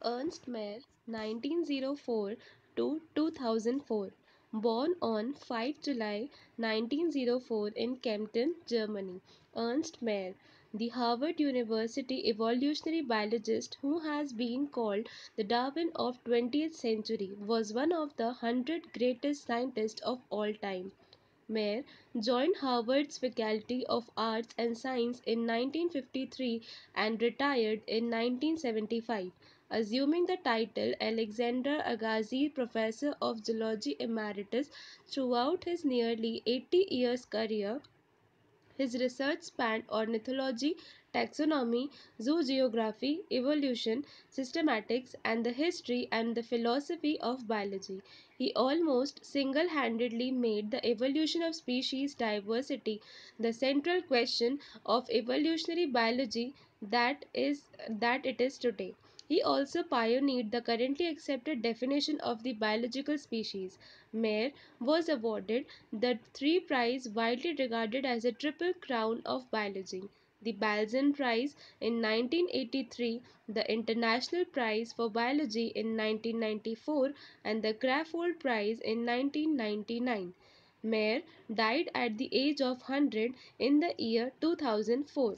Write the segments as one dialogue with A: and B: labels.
A: Ernst Mayr, 1904 to 2004, born on 5 July 1904 in Kempten, Germany. Ernst Mayr, the Harvard University evolutionary biologist who has been called the Darwin of 20th century, was one of the 100 greatest scientists of all time. Mayer joined Harvard's Faculty of Arts and Science in 1953 and retired in 1975, assuming the title Alexander Agassiz Professor of Zoology Emeritus throughout his nearly 80 years career. His research spanned ornithology, taxonomy, zoogeography, evolution, systematics, and the history and the philosophy of biology. He almost single handedly made the evolution of species diversity the central question of evolutionary biology that it is today. He also pioneered the currently accepted definition of the biological species. Mayer was awarded the three prize widely regarded as a triple crown of biology: the Balzan Prize in 1983, the International Prize for Biology in 1994, and the Crafoord Prize in 1999. Mayer died at the age of 100 in the year 2004.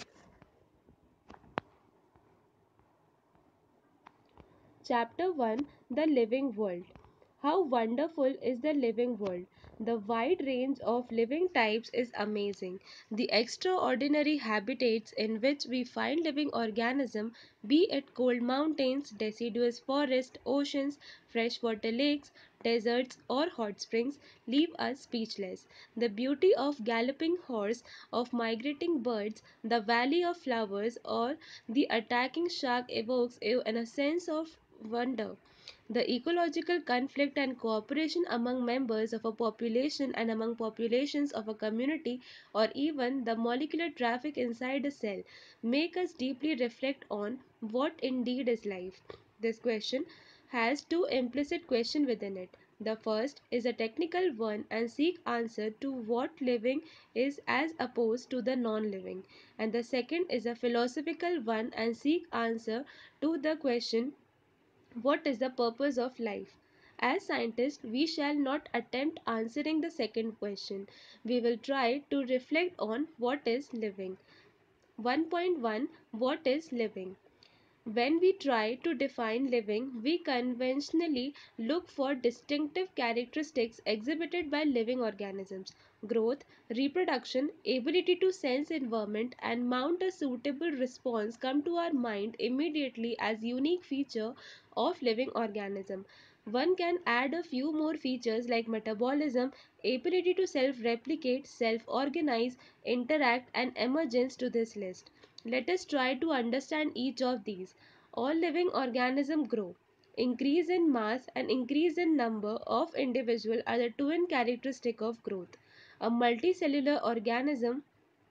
A: Chapter 1: The Living World. How wonderful is the living world! The wide range of living types is amazing. The extraordinary habitats in which we find living organisms, be it cold mountains, deciduous forests, oceans, freshwater lakes, deserts, or hot springs, leave us speechless. The beauty of galloping horse, of migrating birds, the valley of flowers, or the attacking shark evokes a sense of wonder. The ecological conflict and cooperation among members of a population and among populations of a community, or even the molecular traffic inside a cell, make us deeply reflect on what indeed is life. This question has two implicit questions within it. The first is a technical one and seek answer to what living is as opposed to the non-living, and the second is a philosophical one and seek answer to the question, what is the purpose of life? As scientists, we shall not attempt answering the second question. We will try to reflect on what is living. 1.1. What is living? When we try to define living, we conventionally look for distinctive characteristics exhibited by living organisms. Growth, reproduction, ability to sense environment and mount a suitable response come to our mind immediately as unique feature of living organism. One can add a few more features like metabolism, ability to self-replicate, self-organize, interact and emergence to this list. Let us try to understand each of these. All living organisms grow. Increase in mass and increase in number of individuals are the twin characteristic of growth. A multicellular organism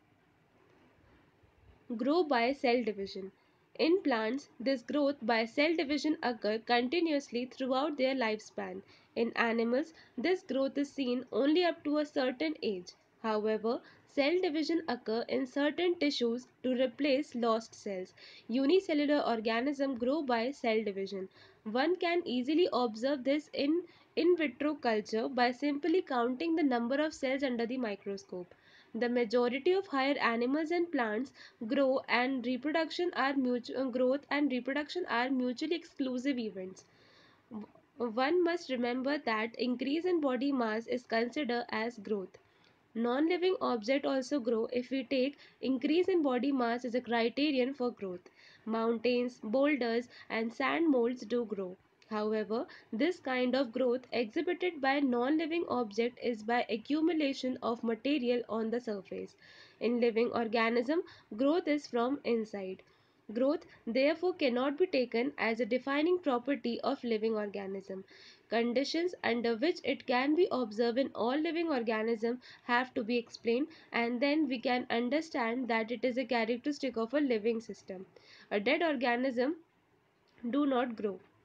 A: grow by cell division. In plants, this growth by cell division occurs continuously throughout their lifespan. In animals, this growth is seen only up to a certain age. However, cell division occurs in certain tissues to replace lost cells. Unicellular organisms grow by cell division. One can easily observe this in vitro culture by simply counting the number of cells under the microscope. The majority of higher animals and plants growth and reproduction are mutually exclusive events. One must remember that increase in body mass is considered as growth. Non-living objects also grow if we take increase in body mass as a criterion for growth. Mountains, boulders, and sand molds do grow. However, this kind of growth exhibited by non-living object is by accumulation of material on the surface. In living organism, growth is from inside. Growth therefore cannot be taken as a defining property of living organism. Conditions under which it can be observed in all living organisms have to be explained, and then we can understand that it is a characteristic of a living system. A dead organism do not grow.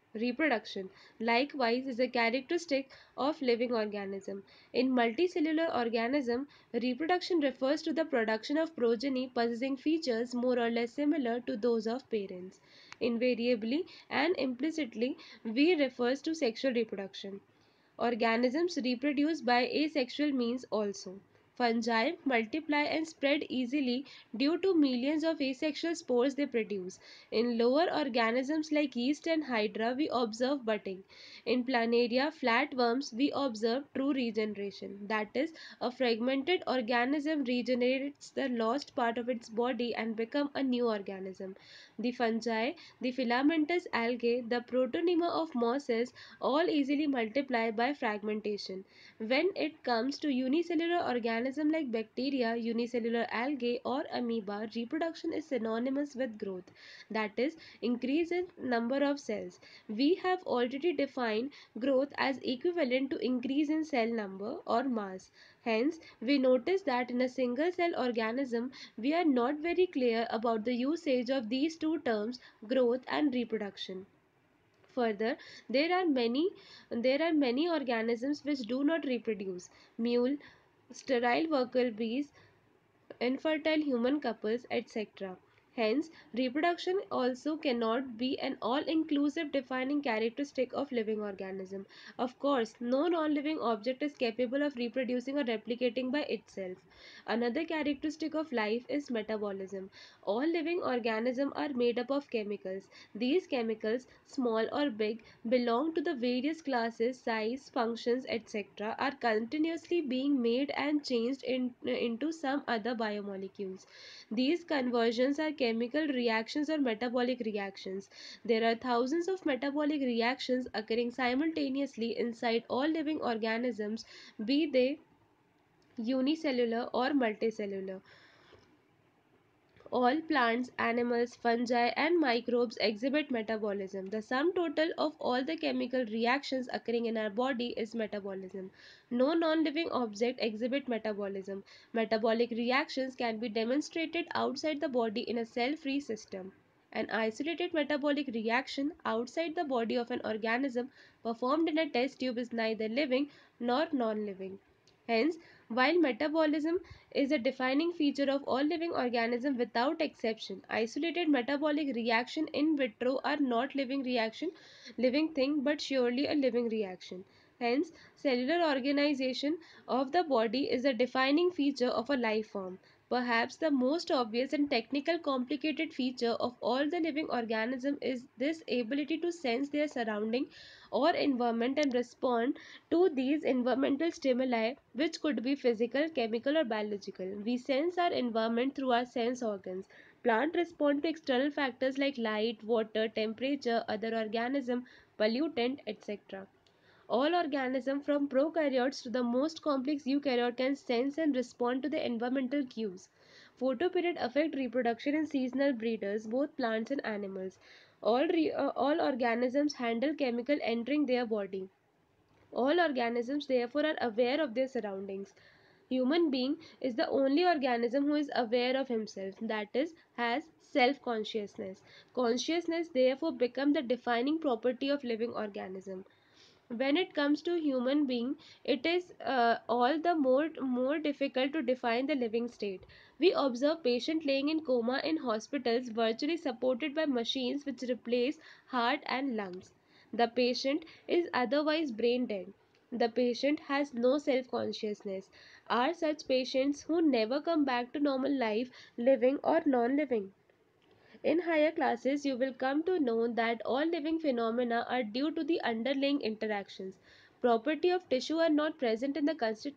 A: Reproduction, likewise, is a characteristic of living organism. In multicellular organism, reproduction refers to the production of progeny possessing features more or less similar to those of parents. Invariably and implicitly, we refers to sexual reproduction. Organisms reproduce by asexual means also. Fungi multiply and spread easily due to millions of asexual spores they produce. In lower organisms like yeast and hydra, we observe budding. In planaria, flatworms, we observe true regeneration. That is, a fragmented organism regenerates the lost part of its body and become a new organism. The fungi, the filamentous algae, the protonema of mosses all easily multiply by fragmentation. When it comes to unicellular organisms like bacteria, unicellular algae, or amoeba, reproduction is synonymous with growth, that is, increase in number of cells. We have already defined growth as equivalent to increase in cell number or mass. Hence, we notice that in a single cell organism, we are not very clear about the usage of these two terms, growth and reproduction. Further, there are many organisms which do not reproduce. Mule, sterile worker bees, infertile human couples, etc. Hence, reproduction also cannot be an all-inclusive defining characteristic of living organism. Of course, no non-living object is capable of reproducing or replicating by itself. Another characteristic of life is metabolism. All living organisms are made up of chemicals. These chemicals, small or big, belong to the various classes, size, functions, etc., are continuously being made and changed into some other biomolecules. These conversions are chemical reactions or metabolic reactions. There are thousands of metabolic reactions occurring simultaneously inside all living organisms, be they unicellular or multicellular. All plants, animals, fungi, and microbes exhibit metabolism. The sum total of all the chemical reactions occurring in our body is metabolism. No non-living object exhibit metabolism. Metabolic reactions can be demonstrated outside the body in a cell-free system. An isolated metabolic reaction outside the body of an organism performed in a test tube is neither living nor non-living. Hence, while metabolism is a defining feature of all living organisms without exception, isolated metabolic reaction in vitro are not living thing but surely a living reaction. Hence, cellular organization of the body is a defining feature of a life form. Perhaps the most obvious and technical complicated feature of all the living organism is this ability to sense their surrounding or environment and respond to these environmental stimuli, which could be physical, chemical, or biological. We sense our environment through our sense organs. Plants respond to external factors like light, water, temperature, other organism, pollutant, etc. All organisms from prokaryotes to the most complex eukaryote can sense and respond to the environmental cues. Photoperiod affect reproduction in seasonal breeders, both plants and animals. All organisms handle chemical entering their body. All organisms therefore are aware of their surroundings. Human being is the only organism who is aware of himself, that is, has self-consciousness. Consciousness therefore becomes the defining property of living organism. When it comes to human being, it is all the more difficult to define the living state. We observe patient laying in coma in hospitals virtually supported by machines which replace heart and lungs. The patient is otherwise brain dead. The patient has no self consciousness. Are such patients who never come back to normal life living or non living? In higher classes, you will come to know that all living phenomena are due to the underlying interactions. Property of tissue are not present in the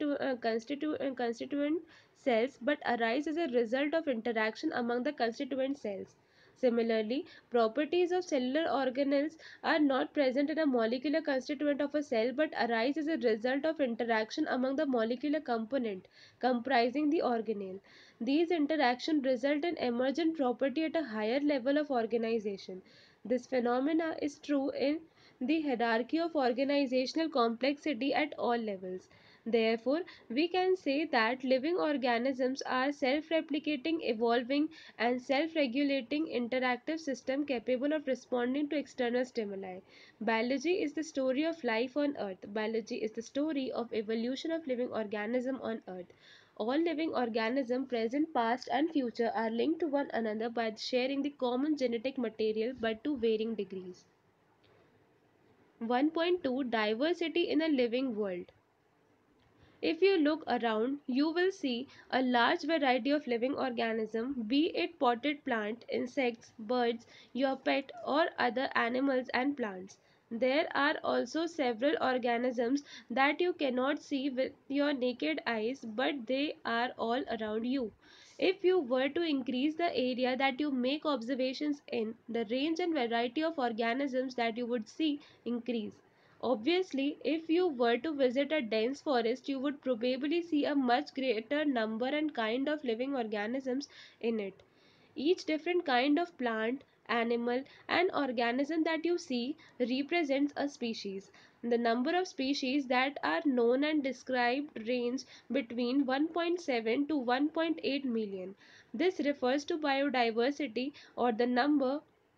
A: constituent cells but arise as a result of interaction among the constituent cells. Similarly, properties of cellular organelles are not present in a molecular constituent of a cell but arise as a result of interaction among the molecular component comprising the organelle. These interactions result in emergent property at a higher level of organization. This phenomena is true in the hierarchy of organizational complexity at all levels. Therefore, we can say that living organisms are self-replicating, evolving, and self-regulating interactive system capable of responding to external stimuli. Biology is the story of life on Earth. Biology is the story of evolution of living organism on Earth. All living organisms, present, past, and future, are linked to one another by sharing the common genetic material but to varying degrees. 1.2 Diversity in a living world. If you look around, you will see a large variety of living organisms, be it potted plant, insects, birds, your pet, or other animals and plants. There are also several organisms that you cannot see with your naked eyes, but they are all around you. If you were to increase the area that you make observations in, the range and variety of organisms that you would see increase. Obviously, if you were to visit a dense forest, you would probably see a much greater number and kind of living organisms in it. Each different kind of plant, animal, and organism that you see represents a species. The number of species that are known and described range between 1.7 to 1.8 million. This refers to biodiversity, or the number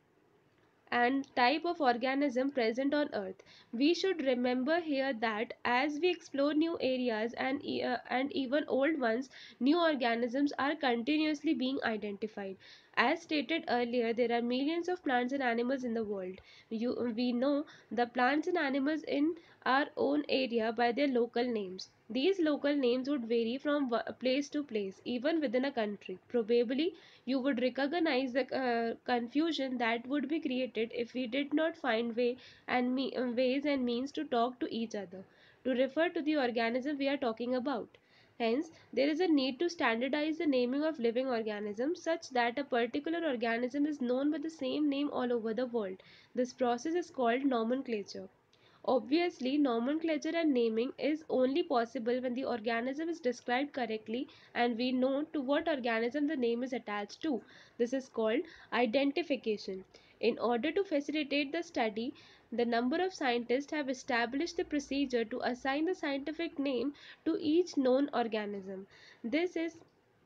A: and type of organism present on Earth. We should remember here that as we explore new areas and even old ones, new organisms are continuously being identified. As stated earlier, there are millions of plants and animals in the world. We know the plants and animals in our own area by their local names. These local names would vary from place to place, even within a country. Probably you would recognize the confusion that would be created if we did not find ways and means to talk to each other, to refer to the organism we are talking about. Hence, there is a need to standardize the naming of living organisms such that a particular organism is known by the same name all over the world. This process is called nomenclature. Obviously, nomenclature and naming is only possible when the organism is described correctly and we know to what organism the name is attached to. This is called identification. In order to facilitate the study, the number of scientists have established the procedure to assign the scientific name to each known organism. This is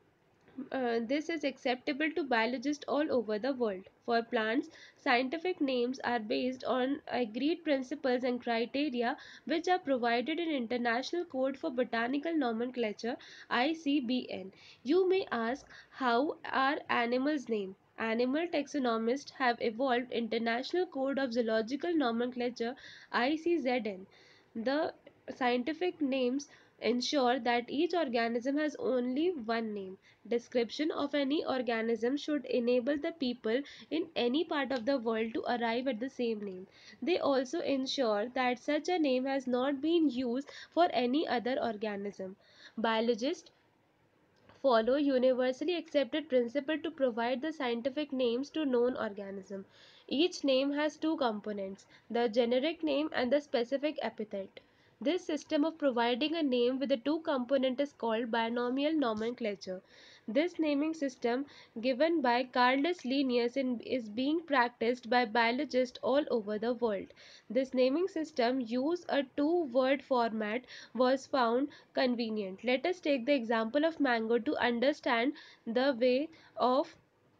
A: this is acceptable to biologists all over the world. For plants, scientific names are based on agreed principles and criteria which are provided in International Code for Botanical Nomenclature (ICBN). You may ask, how are animals named? Animal taxonomists have evolved International Code of Zoological Nomenclature (ICZN). The scientific names ensure that each organism has only one name. Description of any organism should enable the people in any part of the world to arrive at the same name. They also ensure that such a name has not been used for any other organism. Biologists follow universally accepted principle to provide the scientific names to known organisms. Each name has two components, the generic name and the specific epithet. This system of providing a name with the two component is called binomial nomenclature. This naming system, given by Carolus Linnaeus, is being practiced by biologists all over the world. This naming system use a two-word format was found convenient. Let us take the example of mango to understand the way of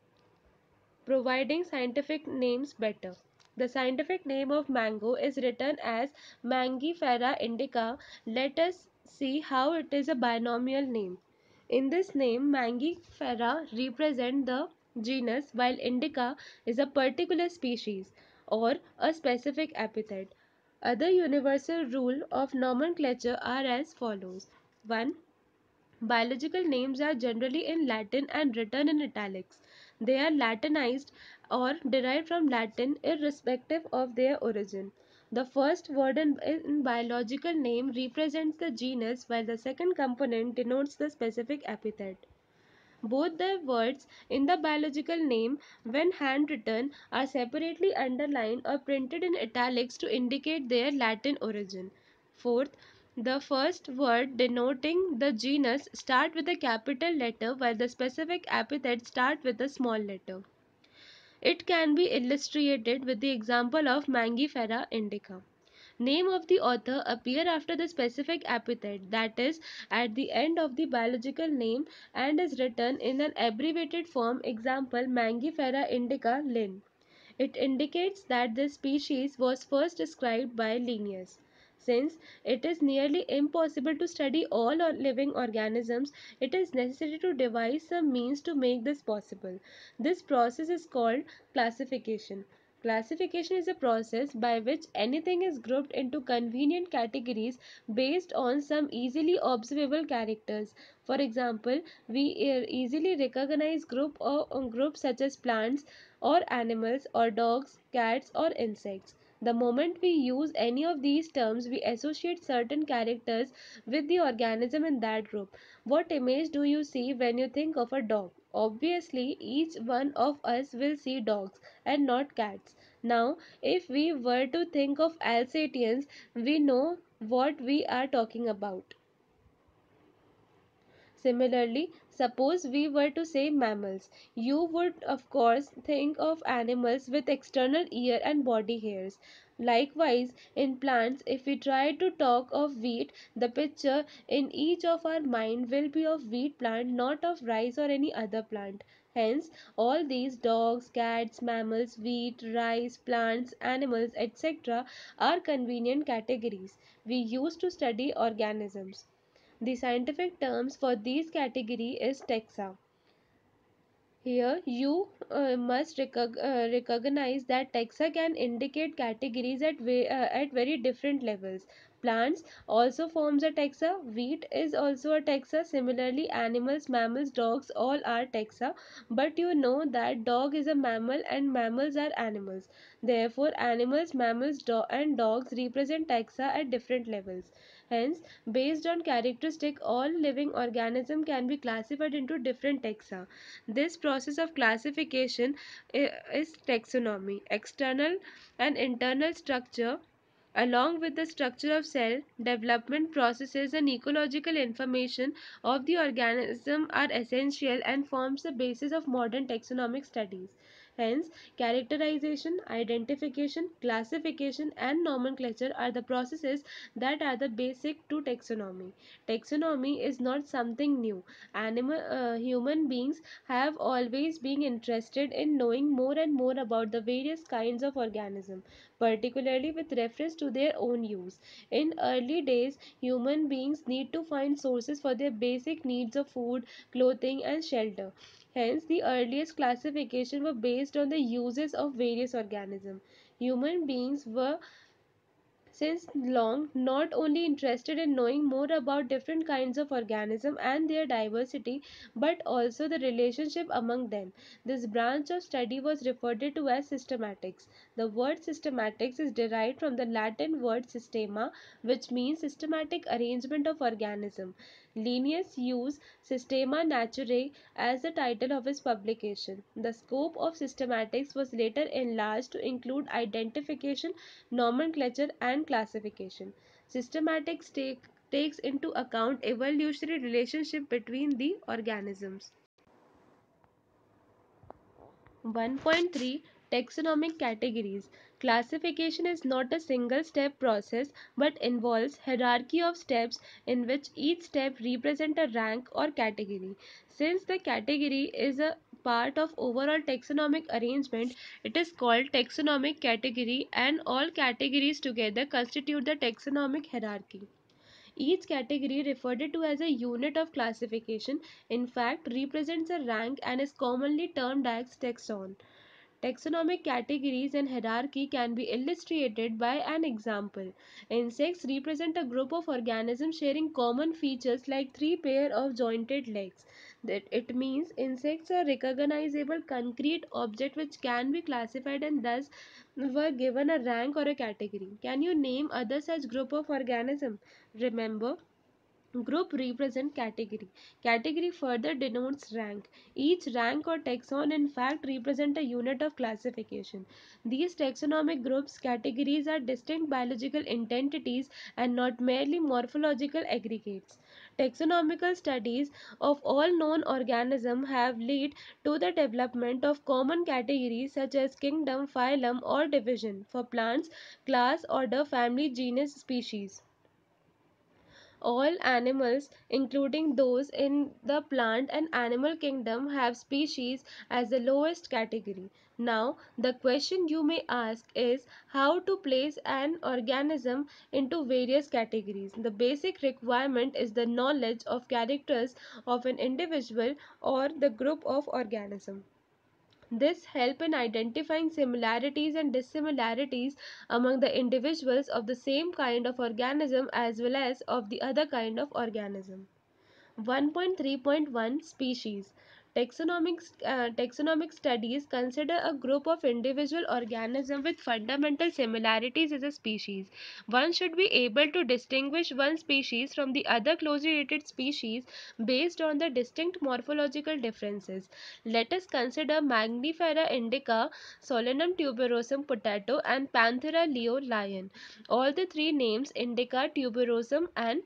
A: providing scientific names better. The scientific name of mango is written as Mangifera indica. Let us see how it is a binomial name. In this name, Mangifera represent the genus while indica is a particular species or a specific epithet. Other universal rule of nomenclature are as follows. 1. Biological names are generally in Latin and written in italics. They are Latinized or derived from Latin irrespective of their origin. The first word in biological name represents the genus while the second component denotes the specific epithet. Both the words in the biological name, when handwritten, are separately underlined or printed in italics to indicate their Latin origin. Fourth, the first word denoting the genus start with a capital letter while the specific epithet start with a small letter. It can be illustrated with the example of Mangifera indica. Name of the author appear after the specific epithet, that is, at the end of the biological name, and is written in an abbreviated form. Example, Mangifera indica Linn. It indicates that this species was first described by Linnaeus. Since it is nearly impossible to study all living organisms, it is necessary to devise some means to make this possible. This process is called classification. Classification is a process by which anything is grouped into convenient categories based on some easily observable characters. For example, we easily recognize groups such as plants or animals or dogs, cats or insects. The moment we use any of these terms, we associate certain characters with the organism in that group. What image do you see when you think of a dog? Obviously, each one of us will see dogs and not cats. Now, if we were to think of Alsatians, we know what we are talking about. Similarly, suppose we were to say mammals. You would, of course, think of animals with external ear and body hairs. Likewise, in plants, if we try to talk of wheat, the picture in each of our mind will be of wheat plant, not of rice or any other plant. Hence, all these dogs, cats, mammals, wheat, rice, plants, animals, etc. are convenient categories we use to study organisms. The scientific terms for these category is taxa. Here you must recognize that taxa can indicate categories at very different levels. Plants also forms a taxa. Wheat is also a taxa. Similarly, animals, mammals, dogs all are taxa. But you know that dog is a mammal and mammals are animals. Therefore, animals, mammals, and dogs represent taxa at different levels. Hence, based on characteristic, all living organism can be classified into different taxa. This process of classification is taxonomy. External and internal structure, along with the structure of cell development processes and ecological information of the organism, are essential and forms the basis of modern taxonomic studies. Hence, characterization, identification, classification, and nomenclature are the processes that are the basic to taxonomy. Taxonomy is not something new. Human beings have always been interested in knowing more and more about the various kinds of organisms, particularly with reference to their own use. In early days, human beings need to find sources for their basic needs of food, clothing, and shelter. Hence, the earliest classification were based on the uses of various organisms. Human beings were since long not only interested in knowing more about different kinds of organism and their diversity, but also the relationship among them. This branch of study was referred to as systematics. The word systematics is derived from the Latin word systema, which means systematic arrangement of organism. Linnaeus used Systema Naturae as the title of his publication. The scope of systematics was later enlarged to include identification, nomenclature, and classification. Systematics takes into account evolutionary relationship between the organisms. 1.3 Taxonomic categories. Classification is not a single step process but involves hierarchy of steps in which each step represents a rank or category. Since the category is a part of overall taxonomic arrangement, it is called taxonomic category, and all categories together constitute the taxonomic hierarchy. Each category, referred to as a unit of classification, in fact represents a rank and is commonly termed as taxon. Taxonomic categories and hierarchy can be illustrated by an example. Insects represent a group of organisms sharing common features like three pair of jointed legs. That it means insects are recognizable concrete object which can be classified and thus were given a rank or a category. Can you name other such group of organisms? Remember, Group represent category. Category further denotes rank. Each rank or taxon in fact represent a unit of classification. These taxonomic groups categories are distinct biological entities and not merely morphological aggregates. Taxonomical studies of all known organisms have led to the development of common categories such as kingdom, phylum, or division for plants, class, order, family, genus, species. All animals, including those in the plant and animal kingdom, have species as the lowest category. Now, the question you may ask is how to place an organism into various categories. The basic requirement is the knowledge of characters of an individual or the group of organisms. This help in identifying similarities and dissimilarities among the individuals of the same kind of organism as well as of the other kind of organism. 1.3.1 Species. Taxonomic studies consider a group of individual organisms with fundamental similarities as a species. One should be able to distinguish one species from the other closely related species based on the distinct morphological differences. Let us consider Mangifera indica, Solanum tuberosum potato, and Panthera leo lion. All the three names indica, tuberosum, and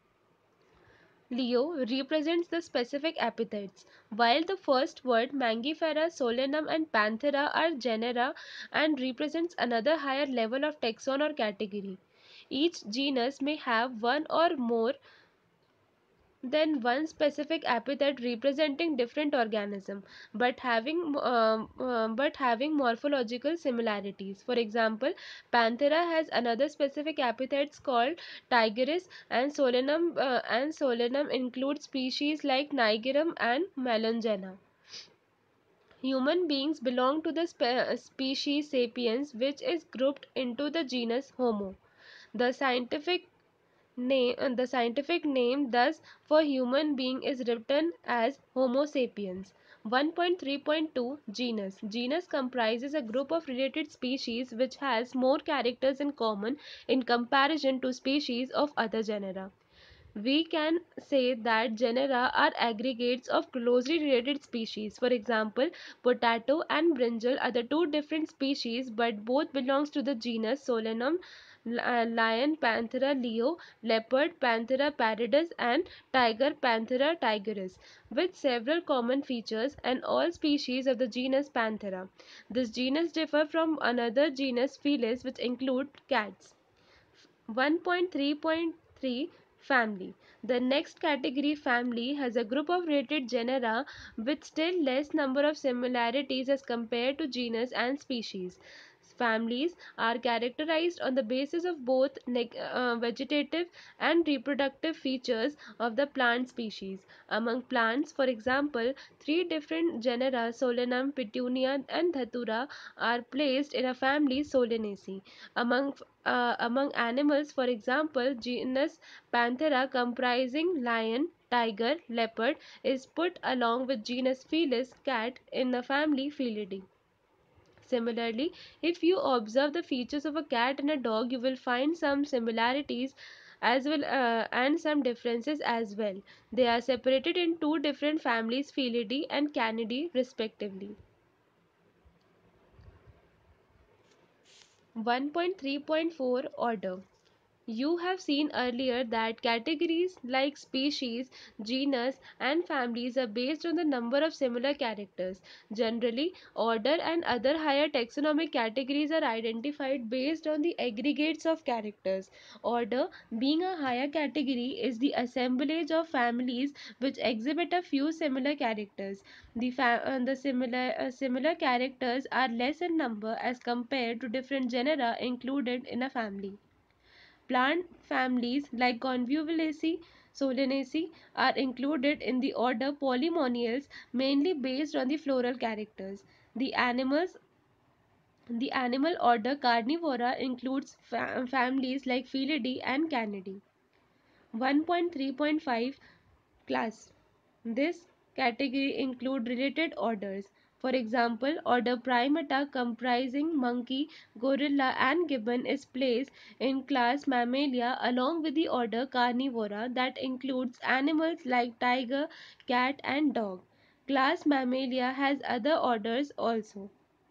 A: Leo represents the specific epithets, while the first word Mangifera, Solanum and Panthera are genera and represents another higher level of taxon or category. Each genus may have one or more than one specific epithet representing different organism but having morphological similarities. For example, Panthera has another specific epithet called tigeris, and Solanum includes species like Nigerum and Melongena. Human beings belong to the species Sapiens, which is grouped into the genus Homo. The scientific name thus for human being is written as Homo sapiens. 1.3.2 Genus. Genus comprises a group of related species which has more characters in common in comparison to species of other genera. We can say that genera are aggregates of closely related species. For example, potato and brinjal are the two different species but both belongs to the genus Solanum, lion Panthera leo, leopard Panthera pallidus, and tiger Panthera tigris, with several common features and all species of the genus Panthera. This genus differ from another genus Felis which include cats. 1.3.3 Family. The next category, family, has a group of related genera with still less number of similarities as compared to genus and species. Families are characterized on the basis of both vegetative and reproductive features of the plant species. Among plants, for example, three different genera Solanum, Petunia, and Dhatura are placed in a family Solanaceae. Among animals, for example, genus Panthera comprising lion, tiger, leopard is put along with genus Felis, cat, in the family Felidae. Similarly, if you observe the features of a cat and a dog, you will find some similarities as well and some differences as well. They are separated in two different families, Felidae and Canidae, respectively. 1.3.4 Order. You have seen earlier that categories like species, genus, and families are based on the number of similar characters. Generally, order and other higher taxonomic categories are identified based on the aggregates of characters. Order, being a higher category, is the assemblage of families which exhibit a few similar characters. The similar characters are less in number as compared to different genera included in a family. Plant families like Convolvulaceae, Solanaceae are included in the order Polymoniales, mainly based on the floral characters. The animals the animal order Carnivora includes families like Felidae and Canidae. 1.3.5 Class. This category include related orders. For example, order Primata comprising monkey, gorilla and gibbon is placed in class Mammalia along with the order Carnivora that includes animals like tiger, cat and dog. Class Mammalia has other orders also.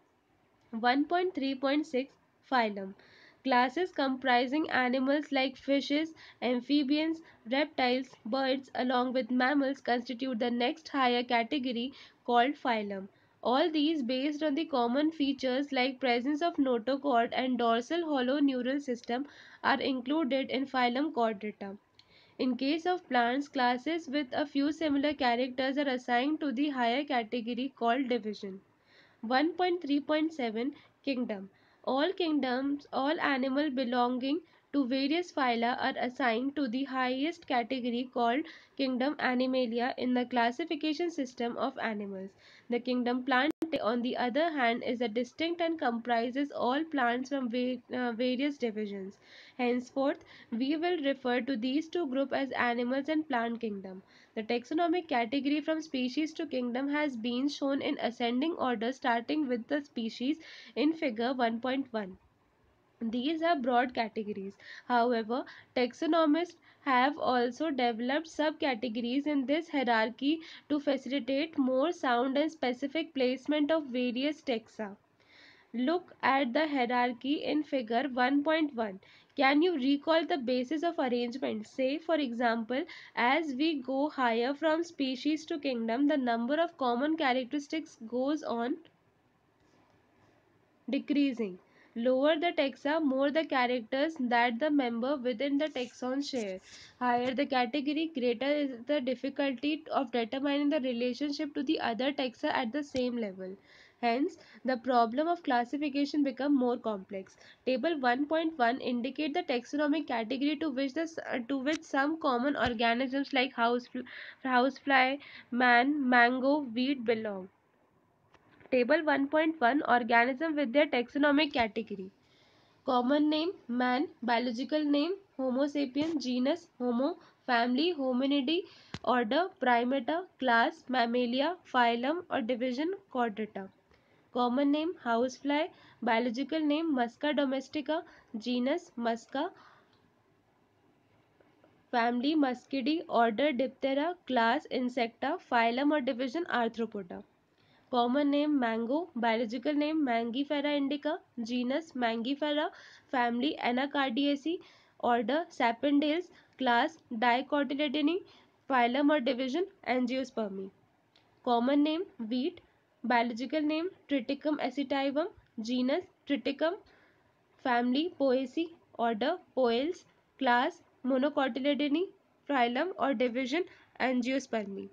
A: 1.3.6 Phylum. Classes comprising animals like fishes, amphibians, reptiles, birds, along with mammals constitute the next higher category called phylum. All these based on the common features like presence of notochord and dorsal hollow neural system are included in phylum Chordata. In case of plants, classes with a few similar characters are assigned to the higher category called division. 1.3.7 Kingdom. All kingdoms, all animal belonging to various phyla are assigned to the highest category called kingdom Animalia in the classification system of animals. The kingdom Plantae, on the other hand, is a distinct and comprises all plants from various divisions. Henceforth, we will refer to these two groups as animals and plant kingdom. The taxonomic category from species to kingdom has been shown in ascending order starting with the species in figure 1.1. These are broad categories. However, taxonomists have also developed subcategories in this hierarchy to facilitate more sound and specific placement of various taxa. Look at the hierarchy in figure 1.1. Can you recall the basis of arrangement? Say, for example, as we go higher from species to kingdom, the number of common characteristics goes on decreasing. Lower the taxa, more the characters that the member within the taxon share. Higher the category, greater is the difficulty of determining the relationship to the other taxa at the same level. Hence, the problem of classification become more complex. Table 1.1 indicate the taxonomic category to which some common organisms like housefly, man, mango, wheat belong. Table 1.1 Organism with their taxonomic category. Common name man, biological name Homo sapiens, genus Homo, family Hominidae, order Primata, class Mammalia, phylum or division Chordata. Common name housefly, biological name Musca domestica, genus Musca, family Muscidae, order Diptera, class Insecta, phylum or division Arthropoda. Common name mango, biological name Mangifera indica, genus Mangifera, family Anacardiaceae, order Sapindales, class Dicotyledone, phylum or division Angiospermi. Common name wheat, biological name Triticum acetium, genus Triticum, family Poaceae, order Poales, class Monocotyledone, phylum or division Angiospermi.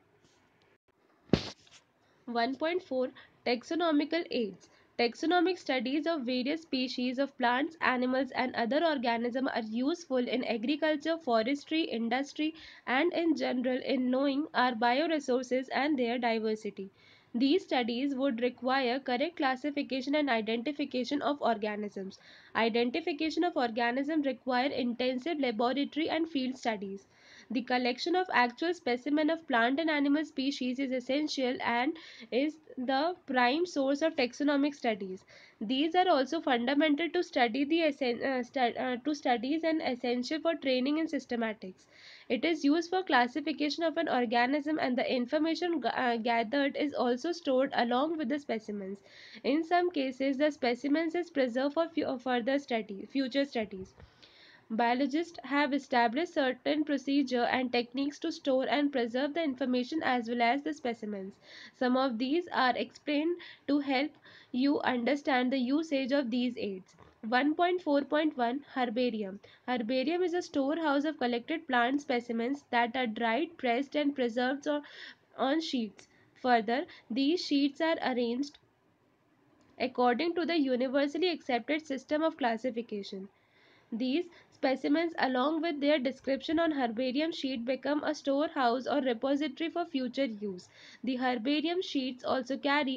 A: 1.4 Taxonomical aids. Taxonomic studies of various species of plants, animals, and other organisms are useful in agriculture, forestry, industry, and in general in knowing our bioresources and their diversity. These studies would require correct classification and identification of organisms. Identification of organisms require intensive laboratory and field studies. The collection of actual specimen of plant and animal species is essential and is the prime source of taxonomic studies. These are also fundamental to to studies and essential for training in systematics. It is used for classification of an organism and the information gathered is also stored along with the specimens. In some cases, the specimens is preserved for future studies. Biologists have established certain procedure and techniques to store and preserve the information as well as the specimens. Some of these are explained to help you understand the usage of these aids. 1.4.1 Herbarium. Herbarium is a storehouse of collected plant specimens that are dried, pressed and preserved on sheets. Further, these sheets are arranged according to the universally accepted system of classification. These specimens, along with their description on herbarium sheet, become a storehouse or repository for future use. The herbarium sheets also carry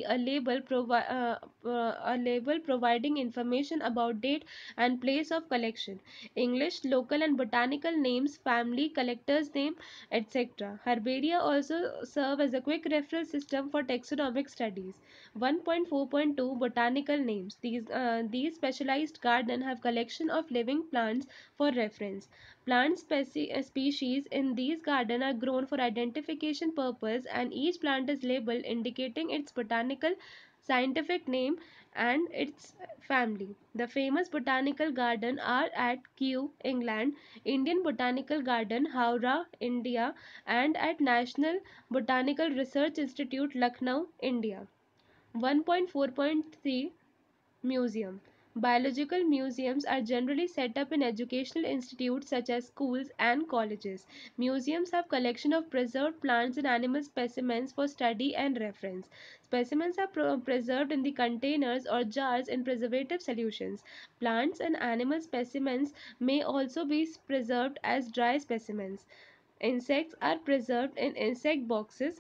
A: a label providing information about date and place of collection, English, local and botanical names, family, collector's name, etc. Herbaria also serve as a quick referral system for taxonomic studies. 1.4.2 Botanical names. These specialized gardens have collection of living plants for reference. Species in these gardens are grown for identification purpose, and each plant is labeled indicating its botanical scientific name and its family. The famous botanical garden are at Kew, England, Indian Botanical Garden, Howrah, India, and at National Botanical Research Institute, Lucknow, India. 1.4.3 Museum. Biological museums are generally set up in educational institutes such as schools and colleges. Museums have collection of preserved plants and animal specimens for study and reference. Specimens are preserved in the containers or jars in preservative solutions. Plants and animal specimens may also be preserved as dry specimens. Insects are preserved in insect boxes.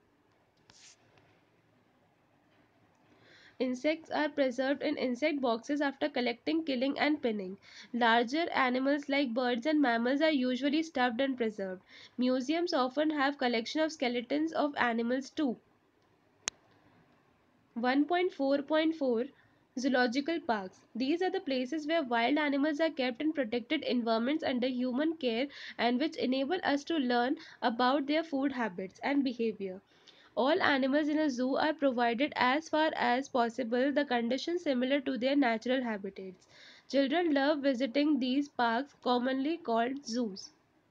A: Insects are preserved in insect boxes after collecting, killing, and pinning. Larger animals like birds and mammals are usually stuffed and preserved. Museums often have collection of skeletons of animals too. 1.4.4 Zoological parks. These are the places where wild animals are kept in protected environments under human care and which enable us to learn about their food habits and behavior. All animals in a zoo are provided as far as possible the conditions similar to their natural habitats. Children love visiting these parks, commonly called zoos.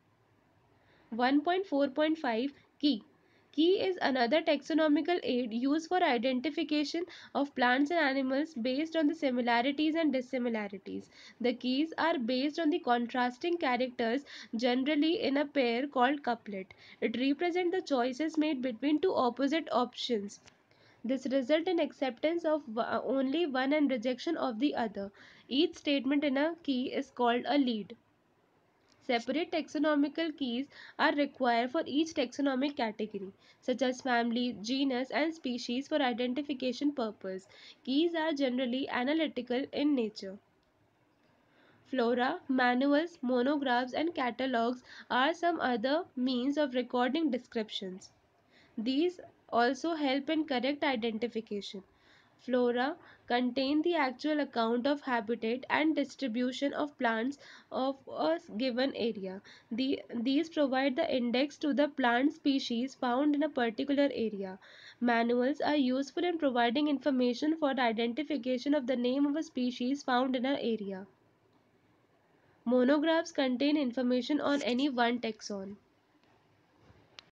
A: 1.4.5 Key. Key is another taxonomical aid used for identification of plants and animals based on the similarities and dissimilarities. The keys are based on the contrasting characters, generally in a pair called couplet. It represents the choices made between two opposite options. This results in acceptance of only one and rejection of the other. Each statement in a key is called a lead. Separate taxonomical keys are required for each taxonomic category, such as family, genus, and species for identification purpose. Keys are generally analytical in nature. Flora, manuals, monographs, and catalogs are some other means of recording descriptions. These also help in correct identification. Flora contain the actual account of habitat and distribution of plants of a given area. These provide the index to the plant species found in a particular area. Manuals are useful in providing information for the identification of the name of a species found in an area. Monographs contain information on any one taxon.